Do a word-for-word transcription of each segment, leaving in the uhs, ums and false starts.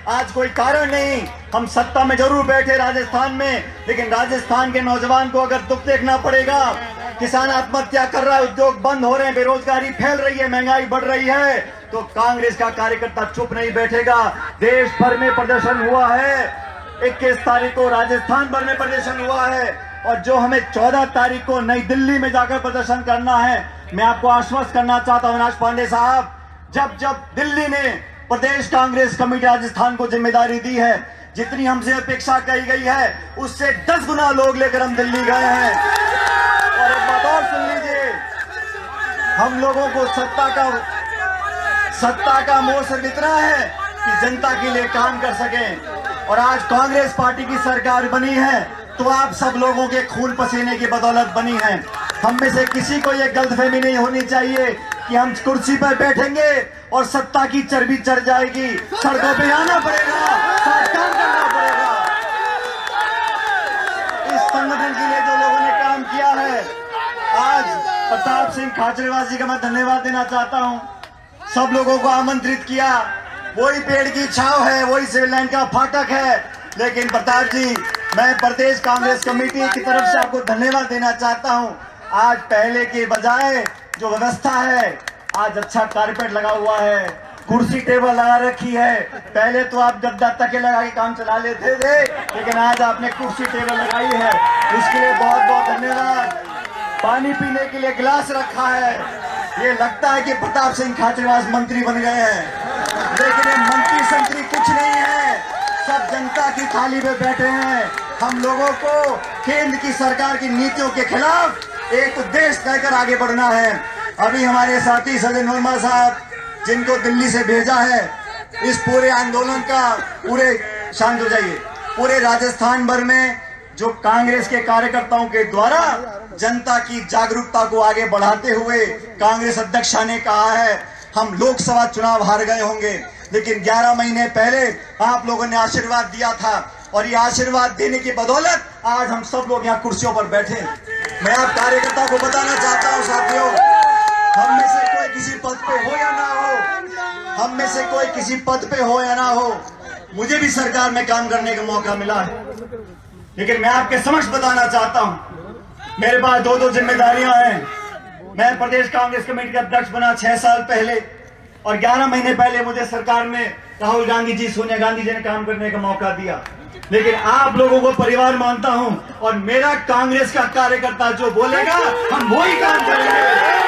आज कोई कारण नहीं। हम सत्ता में जरूर बैठे राजस्थान में, लेकिन राजस्थान के नौजवान को अगर दुख देखना पड़ेगा, किसान आत्महत्या कर रहा है, उद्योग बंद हो रहे हैं, बेरोजगारी फैल रही है, महंगाई बढ़ रही है, तो कांग्रेस का कार्यकर्ता चुप नहीं बैठेगा। देश भर में प्रदर्शन हुआ है, इक्कीस तारीख को राजस्थान भर में प्रदर्शन हुआ है, और जो हमें चौदह तारीख को नई दिल्ली में जाकर प्रदर्शन करना है, मैं आपको आश्वस्त करना चाहता हूं अविनाश पांडे साहब, जब जब दिल्ली ने प्रदेश कांग्रेस कमेटी राजस्थान को जिम्मेदारी दी है, जितनी हमसे अपेक्षा कही गई है उससे दस गुना लोग लेकर हम दिल्ली गए हैं। और एक बात और सुन लीजिए, हम लोगों को सत्ता का सत्ता का मोह सिर्फ इतना है कि जनता के लिए काम कर सकें, और आज कांग्रेस पार्टी की सरकार बनी है तो आप सब लोगों के खून पसीने की बदौलत बनी है। हम में से किसी को यह गलतफहमी नहीं होनी चाहिए कि हम कुर्सी पर बैठेंगे और सत्ता की चर्बी चढ़ जाएगी। सड़कों पे आना पड़ेगा, साथ काम करना पड़ेगा। इस संगठन के लिए जो लोगों ने काम किया है, आज प्रताप सिंह खाचरेवासी का मैं धन्यवाद देना चाहता हूं। सब लोगों को आमंत्रित किया, वही पेड़ की छांव है, वही सिविल लाइन का फाटक है, लेकिन प्रताप जी, मैं प्रदेश कांग्रेस कमेटी की तरफ से आपको धन्यवाद देना चाहता हूं। आज पहले के बजाय जो व्यवस्था है, आज अच्छा कारपेट लगा हुआ है, कुर्सी टेबल लगा रखी है। पहले तो आप गद्दा तके लगा के काम चला लेते थे, लेकिन आज आपने कुर्सी टेबल लगाई है, उसके लिए बहुत बहुत धन्यवाद। पानी पीने के लिए गिलास रखा है। ये लगता है कि प्रताप सिंह खाचरेवास मंत्री बन गए हैं, लेकिन ये मंत्री संतरी कुछ नहीं है, सब जनता की थाली पे बैठे हैं। हम लोगों को केंद्र की सरकार की नीतियों के खिलाफ एक उद्देश्य कहकर आगे बढ़ना है। अभी हमारे साथी सदन वर्मा साहब, जिनको दिल्ली से भेजा है, इस पूरे आंदोलन का, पूरे शांत हो जाइए, पूरे राजस्थान भर में जो कांग्रेस के कार्यकर्ताओं के द्वारा जनता की जागरूकता को आगे बढ़ाते हुए कांग्रेस अध्यक्षा ने कहा है, हम लोकसभा चुनाव हार गए होंगे, लेकिन ग्यारह महीने पहले आप लोगों ने आशीर्वाद दिया था, और ये आशीर्वाद देने की बदौलत आज हम सब लोग यहाँ कुर्सियों पर बैठे। मैं आप कार्यकर्ता को बताना चाहता हूँ साथियों, हम में से कोई किसी पद पे हो या ना हो, हम में से कोई किसी पद पे हो या ना हो, मुझे भी सरकार में काम करने का मौका मिला है, लेकिन मैं आपके समक्ष बताना चाहता हूँ, मेरे पास दो दो जिम्मेदारियां हैं। मैं प्रदेश कांग्रेस कमेटी का अध्यक्ष बना छह साल पहले, और ग्यारह महीने पहले मुझे सरकार में राहुल गांधी जी, सोनिया गांधी जी ने काम करने का मौका दिया, लेकिन आप लोगों को परिवार मानता हूं, और मेरा कांग्रेस का कार्यकर्ता जो बोलेगा हम वही काम करेंगे।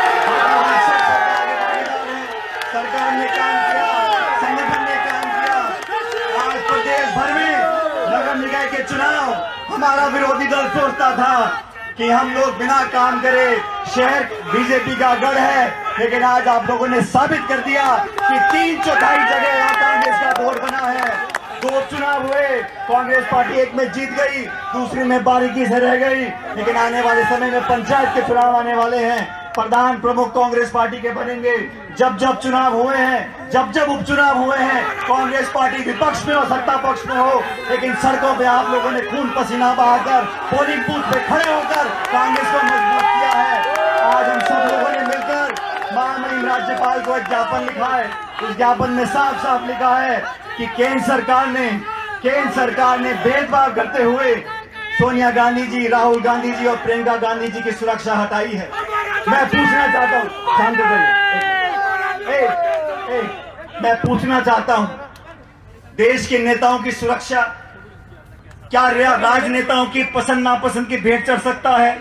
सरकार ने काम किया, संगठन ने काम किया। आज प्रदेश भर में नगर निकाय के चुनाव हमारा विरोधी दल सोचता था कि हम लोग बिना काम करे, शहर बीजेपी का गढ़ है, लेकिन आज आप लोगों ने साबित कर दिया कि तीन चौथाई जगह यहाँ कांग्रेस का बोर्ड बना है। दो चुनाव हुए, कांग्रेस पार्टी एक में जीत गई, दूसरी में बारीकी से रह गई, लेकिन आने वाले समय में पंचायत के चुनाव आने वाले हैं, प्रधान प्रमुख कांग्रेस पार्टी के बनेंगे। जब जब चुनाव हुए हैं, जब जब उपचुनाव हुए हैं, कांग्रेस पार्टी विपक्ष में हो, सत्ता पक्ष में हो, लेकिन सड़कों पे आप लोगों ने खून पसीना बहाकर, पोलिंग बूथ पे खड़े होकर कांग्रेस को मजबूत किया है। आज हम सब लोगों ने मिलकर महामहिम राज्यपाल को एक ज्ञापन लिखा है। उस ज्ञापन में साफ साफ लिखा है कि केंद्र सरकार ने केंद्र सरकार ने भेदभाव करते हुए सोनिया गांधी जी, राहुल गांधी जी और प्रियंका गांधी जी की सुरक्षा हटाई है। मैं पूछना चाहता हूँ, शांत हो जाइए, मैं पूछना चाहता हूं, देश के नेताओं की सुरक्षा क्या राजनेताओं की पसंद नापसंद की भेंट चढ़ सकता है?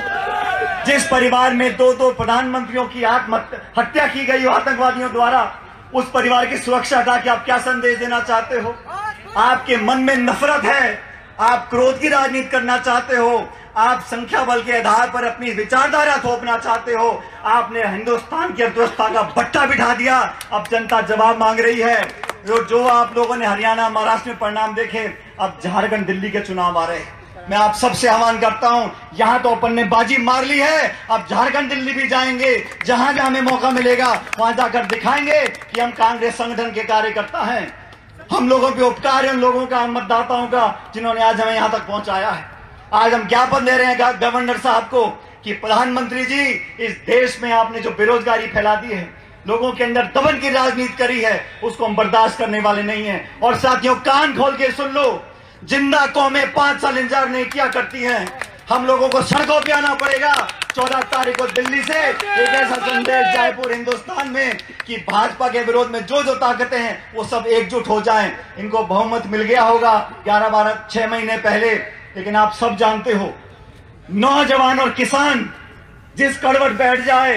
जिस परिवार में दो दो प्रधानमंत्रियों की आत्महत्या की गई हो आतंकवादियों द्वारा, उस परिवार की सुरक्षा का कि आप क्या संदेश देना चाहते हो? आपके मन में नफरत है, आप क्रोध की राजनीति करना चाहते हो, आप संख्या बल के आधार पर अपनी विचारधारा थोपना चाहते हो, आपने हिंदुस्तान की अर्थव्यवस्था का भट्टा बिठा दिया। अब जनता जवाब मांग रही है। जो जो आप लोगों ने हरियाणा महाराष्ट्र में परिणाम देखे, अब झारखंड दिल्ली के चुनाव आ रहे हैं। मैं आप सबसे आह्वान करता हूं, यहां तो अपन ने बाजी मार ली है, अब झारखंड दिल्ली भी जाएंगे, जहां जहां हमें मौका मिलेगा वहां जाकर दिखाएंगे कि हम कांग्रेस संगठन के कार्यकर्ता हैं। हम लोगों पे उपकार है उन लोगों का, हम मतदाताओं का, जिन्होंने आज हमें यहां तक पहुंचाया है। आज हम ज्ञापन दे रहे हैं गवर्नर साहब को कि प्रधानमंत्री जी, इस देश में आपने जो बेरोजगारी फैला दी है, लोगों के अंदर दमन की राजनीति करी है, उसको हम बर्दाश्त करने वाले नहीं हैं। और साथियों, कान खोल के सुन लो, जिंदा कौमें पांच साल इंतजार नहीं किया करती हैं। हम लोगों को सड़कों पे आना पड़ेगा चौदह तारीख को दिल्ली से एक ऐसा संदेश जाए पूरे हिंदुस्तान में कि भाजपा के विरोध में जो जो ताकतें हैं वो सब एकजुट हो जाएं। इनको बहुमत मिल गया होगा ग्यारह बारह छह महीने पहले, लेकिन आप सब जानते हो नौजवान और किसान जिस कड़वट बैठ जाए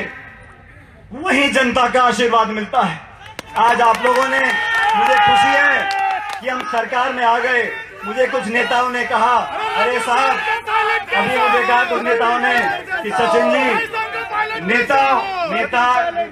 वही जनता का आशीर्वाद मिलता है। आज आप लोगों ने, मुझे खुशी है कि हम सरकार में आ गए। मुझे कुछ नेताओं ने कहा, अरे साहब, अभी मुझे कहा कुछ नेताओं ने कि सचिन जी, नेता नेता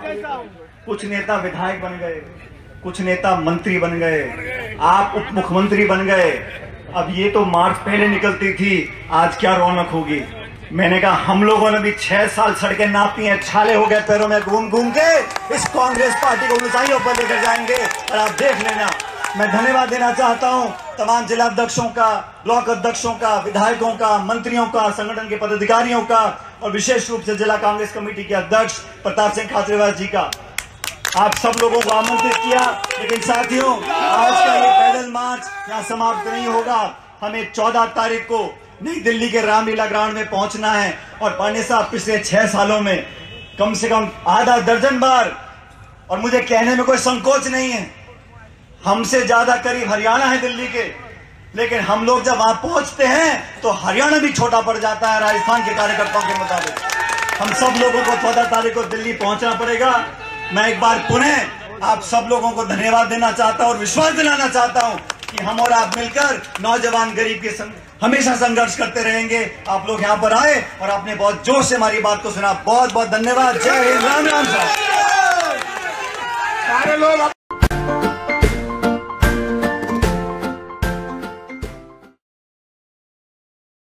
कुछ नेता विधायक बन गए, कुछ नेता मंत्री बन गए, आप उप मुख्यमंत्री बन गए। अब ये तो मार्च पहले निकलती थी, आज क्या रौनक होगी। मैंने कहा हम लोगों ने भी छह साल सड़कें नापी हैं, छाले हो गए पैरों में घूम घूम के, इस कांग्रेस पार्टी को ऊंचाइयों पर लेकर जाएंगे और आप देख लेना। मैं धन्यवाद देना चाहता हूं तमाम जिला अध्यक्षों का, ब्लॉक अध्यक्षों का, विधायकों का, मंत्रियों का, संगठन के पदाधिकारियों का और विशेष रूप से जिला कांग्रेस कमेटी के अध्यक्ष प्रताप सिंह खाचरियावास जी का। आप सब लोगों को आमंत्रित किया। लेकिन साथियों, आज का ये पैदल मार्च यहाँ समाप्त नहीं होगा। हमें चौदह तारीख को नई दिल्ली के रामलीला ग्राउंड में पहुंचना है। और पांडे साहब, पिछले छह सालों में कम से कम आधा दर्जन बार, और मुझे कहने में कोई संकोच नहीं है, हमसे ज्यादा करीब हरियाणा है दिल्ली के, लेकिन हम लोग जब वहां पहुंचते हैं तो हरियाणा भी छोटा पड़ जाता है राजस्थान के कार्यकर्ताओं के मुताबिक। हम सब लोगों को चौदह तारीख को दिल्ली पहुंचना पड़ेगा। मैं एक बार पुनः आप सब लोगों को धन्यवाद देना चाहता हूं और विश्वास दिलाना चाहता हूं कि हम और आप मिलकर नौजवान गरीब के संग हमेशा संघर्ष करते रहेंगे। आप लोग यहाँ पर आए और आपने बहुत जोश से हमारी बात को सुना। बहुत बहुत धन्यवाद। जय हिंद, राम राम। साहब सारे लोग